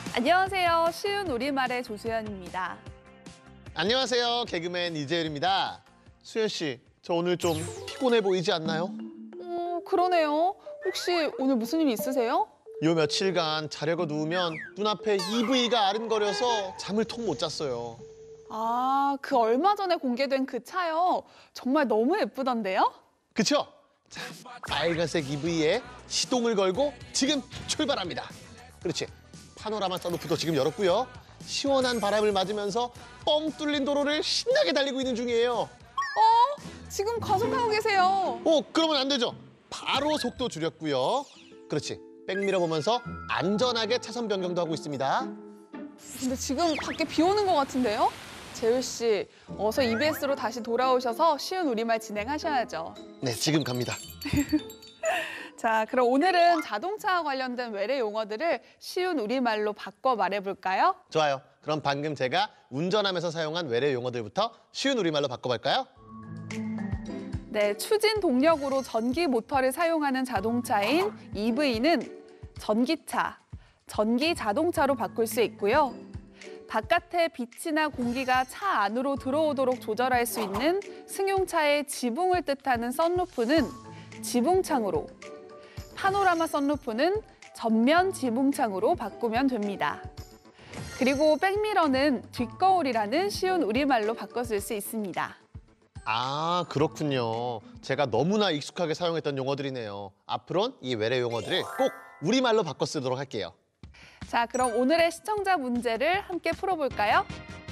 안녕하세요. 쉬운 우리말의 조수연입니다. 안녕하세요. 개그맨 이재율입니다. 수연 씨, 저 오늘 좀 피곤해 보이지 않나요? 그러네요. 혹시 오늘 무슨 일 있으세요? 요 며칠간 자려고 누우면 눈앞에 EV가 아른거려서 잠을 통 못 잤어요. 아, 그 얼마 전에 공개된 그 차요. 정말 너무 예쁘던데요? 그쵸? 자, 빨간색 EV에 시동을 걸고 지금 출발합니다. 그렇지. 파노라마 선루프도 지금 열었고요. 시원한 바람을 맞으면서 뻥 뚫린 도로를 신나게 달리고 있는 중이에요. 지금 과속하고 계세요. 그러면 안 되죠. 바로 속도 줄였고요. 그렇지. 백미러 보면서 안전하게 차선 변경도 하고 있습니다. 근데 지금 밖에 비 오는 것 같은데요? 재율 씨, 어서 EBS로 다시 돌아오셔서 쉬운 우리말 진행하셔야죠. 네, 지금 갑니다. 자, 그럼 오늘은 자동차와 관련된 외래 용어들을 쉬운 우리말로 바꿔 말해볼까요? 좋아요. 그럼 방금 제가 운전하면서 사용한 외래 용어들부터 쉬운 우리말로 바꿔볼까요? 네, 추진 동력으로 전기 모터를 사용하는 자동차인 EV는 전기차, 전기 자동차로 바꿀 수 있고요. 바깥에 빛이나 공기가 차 안으로 들어오도록 조절할 수 있는 승용차의 지붕을 뜻하는 선루프는 지붕창으로, 파노라마 선루프는 전면 지붕창으로 바꾸면 됩니다. 그리고 백미러는 뒷거울이라는 쉬운 우리말로 바꿔 쓸 수 있습니다. 아, 그렇군요. 제가 너무나 익숙하게 사용했던 용어들이네요. 앞으로는 이 외래 용어들을 꼭 우리말로 바꿔 쓰도록 할게요. 자, 그럼 오늘의 시청자 문제를 함께 풀어볼까요?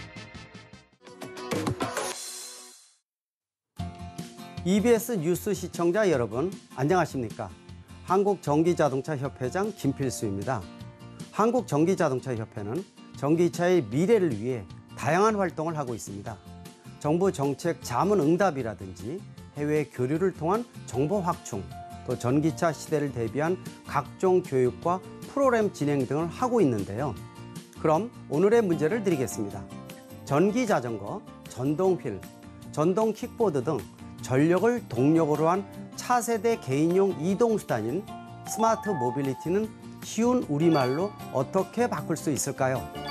EBS 뉴스 시청자 여러분, 안녕하십니까? 한국전기자동차협회장 김필수입니다. 한국전기자동차협회는 전기차의 미래를 위해 다양한 활동을 하고 있습니다. 정부 정책 자문 응답이라든지 해외 교류를 통한 정보 확충, 또 전기차 시대를 대비한 각종 교육과 프로그램 진행 등을 하고 있는데요. 그럼 오늘의 문제를 드리겠습니다. 전기자전거, 전동휠, 전동 킥보드 등 전력을 동력으로 한 차세대 개인용 이동수단인 스마트 모빌리티는 쉬운 우리말로 어떻게 바꿀 수 있을까요?